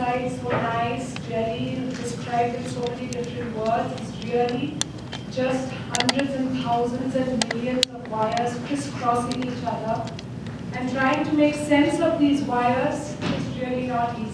slide, so nice, really described in so many different words. It's really just hundreds and thousands and millions of wires crisscrossing each other. And trying to make sense of these wires is really not easy.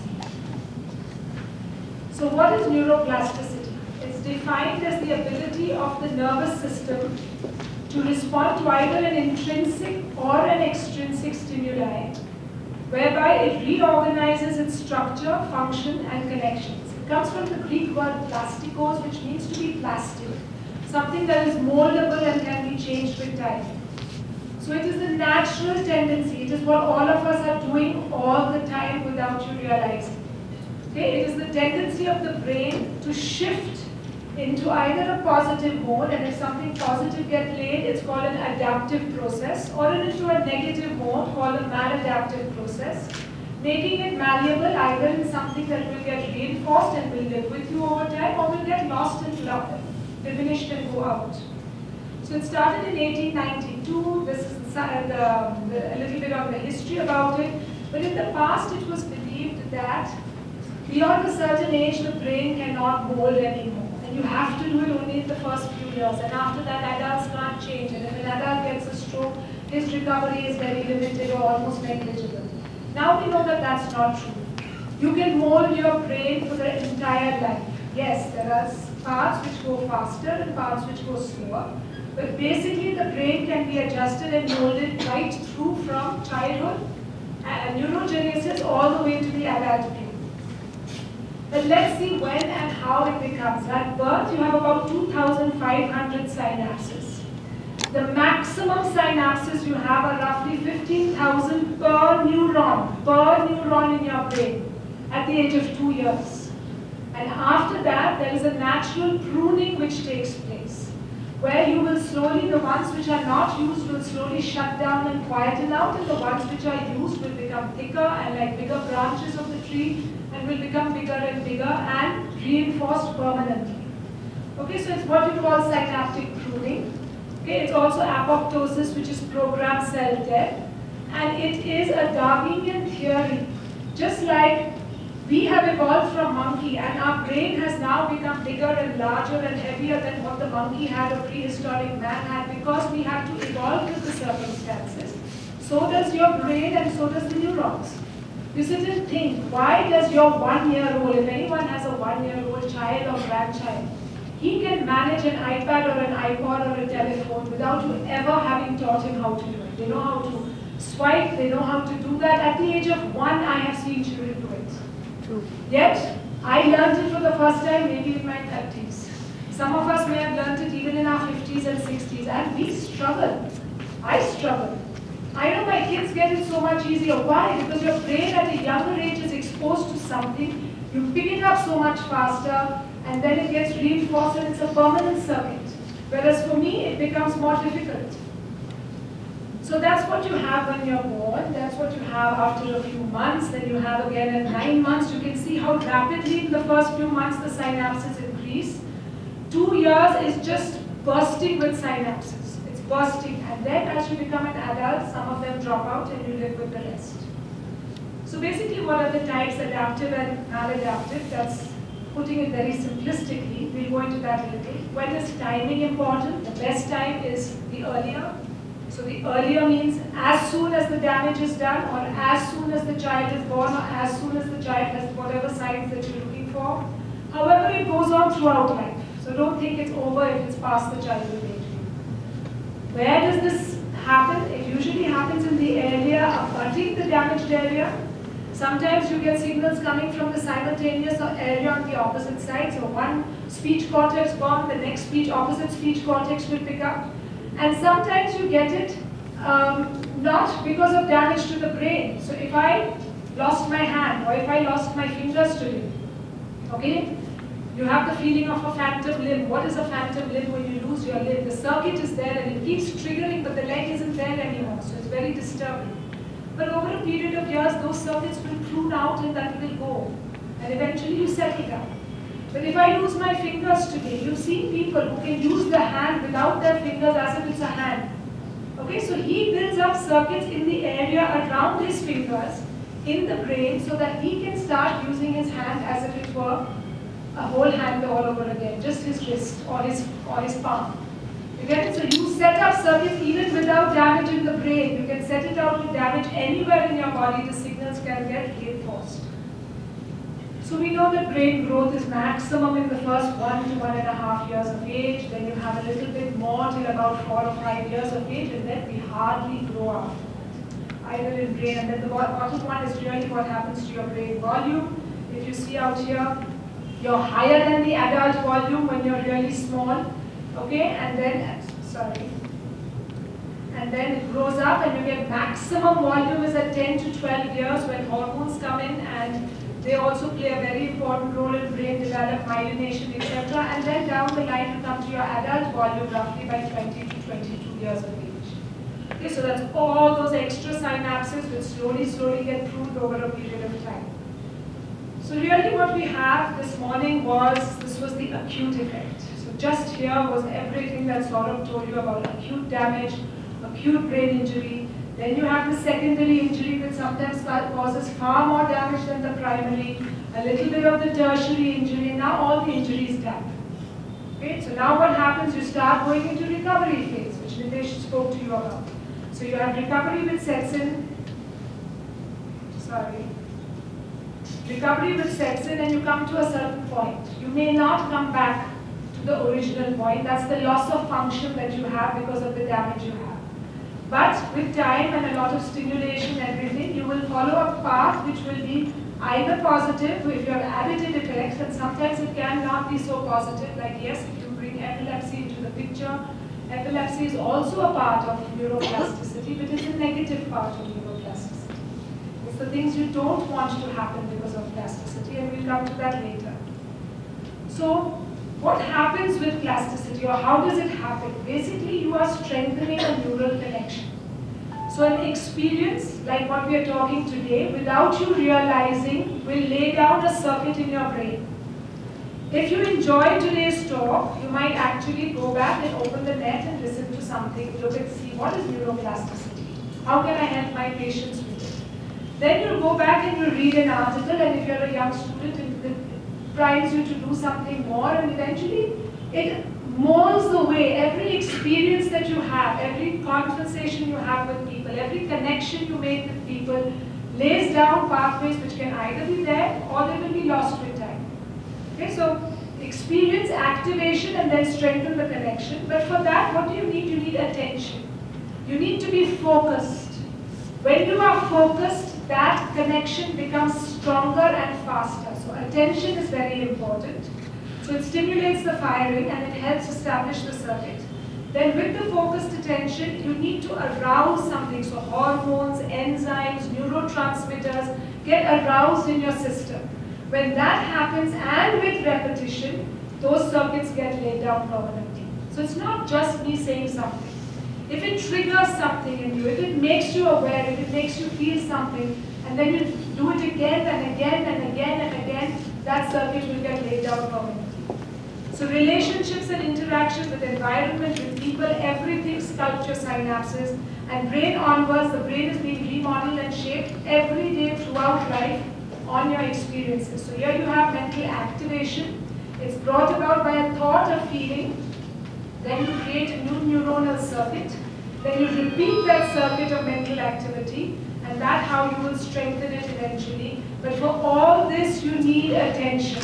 So what is neuroplasticity? It's defined as the ability of the nervous system to respond to either an intrinsic or an extrinsic stimuli, whereby it reorganizes its structure, function, and connections. It comes from the Greek word plastikos, which means to be plastic, something that is moldable and can be changed with time. So it is the natural tendency, it is what all of us are doing all the time without you realizing. Okay? It is the tendency of the brain to shift into either a positive mode, and if something positive gets laid, it's called an adaptive process, or into a negative mode called a maladaptive process, making it malleable either in something that will get reinforced and will live with you over time, or will get lost and diminished and go out. So it started in 1892. This is a little bit of the history about it. But in the past, it was believed that beyond a certain age, the brain cannot mold anymore. And you have to do it only in the first few years. And after that, adults can't change. And if an adult gets a stroke, his recovery is very limited or almost negligible. Now we know that that's not true. You can mold your brain for the entire life. Yes, there are parts which go faster and parts which go slower. But basically, the brain can be adjusted and molded right through from childhood and neurogenesis all the way to the adult brain. But let's see when and how it becomes. At birth, you have about 2,500 synapses. The maximum synapses you have are roughly 15,000 per neuron in your brain at the age of 2 years. And after that, there is a natural pruning which takes place, where you will slowly, the ones which are not used will slowly shut down and quieten out, and the ones which are used will become thicker and like bigger branches of the tree, and will become bigger and reinforced permanently. Okay, so it's what you call synaptic pruning. Okay, it's also apoptosis, which is programmed cell death, and it is a Darwinian theory. Just like we have evolved from monkey, and our brain has now become bigger and larger and heavier than what the monkey had or prehistoric man had, because we have to evolve with the circumstances. So does your brain, and so does the neurons. You sit and think, why does your 1-year-old, if anyone has a 1-year-old child or grandchild, he can manage an iPad or an iPod or a telephone without you ever having taught him how to do it. They know how to swipe, they know how to do that. At the age of 1, I have seen children do it. True. Yet, I learned it for the first time maybe in my 30s. Some of us may have learned it even in our 50s and 60s, and we struggle. I struggle. I know my kids get it so much easier. Why? Because your brain at a younger age is exposed to something, you pick it up so much faster, and then it gets reinforced and it's a permanent circuit. Whereas for me, it becomes more difficult. So that's what you have when you're born, that's what you have after a few months, then you have again at 9 months. You can see how rapidly in the first few months the synapses increase. 2 years is just bursting with synapses. Bursting, and then as you become an adult, some of them drop out and you live with the rest. So basically, what are the types, adaptive and maladaptive? That's putting it very simplistically. We'll go into that a little. When is timing important? The best time is the earlier. So the earlier means as soon as the damage is done, or as soon as the child is born, or as soon as the child has whatever signs that you're looking for. However, it goes on throughout life. So don't think it's over if it's past the childhood age. Where does this happen? It usually happens in the area abutting the damaged area. Sometimes you get signals coming from the simultaneous area on the opposite side. So one speech cortex gone, the next opposite speech cortex will pick up. And sometimes you get it not because of damage to the brain. So if I lost my hand, or if I lost my fingers today, okay? You have the feeling of a phantom limb. What is a phantom limb? When you lose your limb, the circuit is there and it keeps triggering, but the leg isn't there anymore, so it's very disturbing. But over a period of years, those circuits will prune out and that will go. And eventually you settle down. But if I lose my fingers today, you've seen people who can use the hand without their fingers as if it's a hand. Okay, so he builds up circuits in the area around his fingers, in the brain, so that he can start using his hands for a whole hand all over again, just his wrist or his palm. You get it? So you set up circuits even without damaging the brain. You can set it out to damage anywhere in your body. The signals can get reinforced. So we know that brain growth is maximum in the first 1 to 1.5 years of age. Then you have a little bit more till about 4 or 5 years of age, and then we hardly grow up, either in brain. And then the bottom one is really what happens to your brain volume. If you see out here, you're higher than the adult volume when you're really small, okay? And then, and then it grows up, and you get maximum volume is at 10 to 12 years when hormones come in, and they also play a very important role in brain development, myelination, etc. And then down the line you come to your adult volume roughly by 20 to 22 years of age. Okay, so that's all those extra synapses which slowly get pruned over a period of time. So really what we have this morning this was the acute effect. So just here was everything that Saurabh told you about acute damage, acute brain injury. Then you have the secondary injury that sometimes causes far more damage than the primary, a little bit of the tertiary injury, and now all the injury is done. Okay, so now what happens, you start going into recovery phase, which Nitesh spoke to you about. So you have recovery which sets in, recovery which sets in, and you come to a certain point. You may not come back to the original point. That's the loss of function that you have because of the damage you have. But with time and a lot of stimulation and everything, you will follow a path which will be either positive, if you have additive effects, and sometimes it cannot be so positive, like yes, if you bring epilepsy into the picture, epilepsy is also a part of neuroplasticity, but it's a negative part of neuroplasticity. It's the things you don't want to happen because of plasticity, and we'll come to that later. So, what happens with plasticity, or how does it happen? Basically, you are strengthening a neural connection. So an experience, like what we are talking today, without you realizing, will lay down a circuit in your brain. If you enjoy today's talk, you might actually go back and open the net and listen to something, look and see what is neuroplasticity. How can I help my patients with it? Then you'll go back and you read an article, and if you're a young student, it primes you to do something more, and eventually it molds the way every experience that you have, every conversation you have with people, every connection you make with people lays down pathways which can either be there or they will be lost with time. Okay, so experience activation and then strengthen the connection. But for that, what do you need? You need attention. You need to be focused. When you are focused, that connection becomes stronger and faster. So attention is very important. So it stimulates the firing and it helps establish the circuit. Then with the focused attention, you need to arouse something. So hormones, enzymes, neurotransmitters get aroused in your system. When that happens, and with repetition, those circuits get laid down permanently. So it's not just me saying something. If it triggers something in you, if it makes you aware, if it makes you feel something, and then you do it again and again and again and again, that circuit will get laid down permanently. So relationships and interaction with environment, with people, everything sculpts your synapses, and brain onwards, the brain is being remodeled and shaped every day throughout life on your experiences. So here you have mental activation. It's brought about by a thought or feeling. Then you create a new neuronal circuit. Then you repeat that circuit of mental activity, and that's how you will strengthen it eventually. But for all this, you need attention.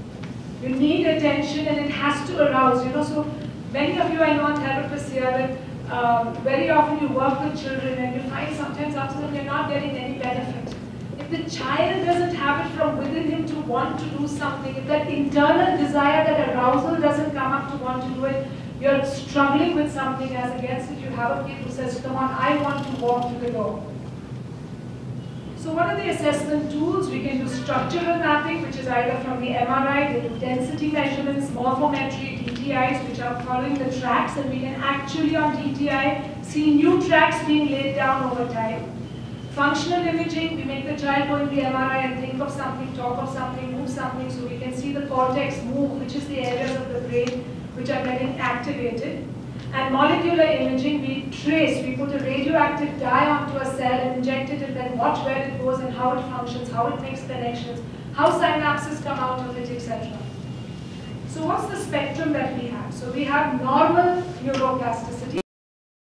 You need attention, and it has to arouse. You know, so many of you, I know, are therapists here, that very often you work with children, and you find sometimes after them you're not getting any benefit. If the child doesn't have it from within him to want to do something, if that internal desire, that arousal doesn't come up to want to do it, you're struggling with something, as against if you have a kid who says, come on, I want to walk to the door. So what are the assessment tools? We can do structural mapping, which is either from the MRI, they do density measurements, morphometry, DTIs, which are following the tracks, and we can actually on DTI see new tracks being laid down over time. Functional imaging, we make the child go in the MRI and think of something, talk of something, move something, so we can see the cortex move, which is the areas of the brain which are getting activated. And molecular imaging, we trace, we put a radioactive dye onto a cell and inject it, and then watch where it goes and how it functions, how it makes connections, how synapses come out of it, etc. So what's the spectrum that we have? So we have normal neuroplasticity.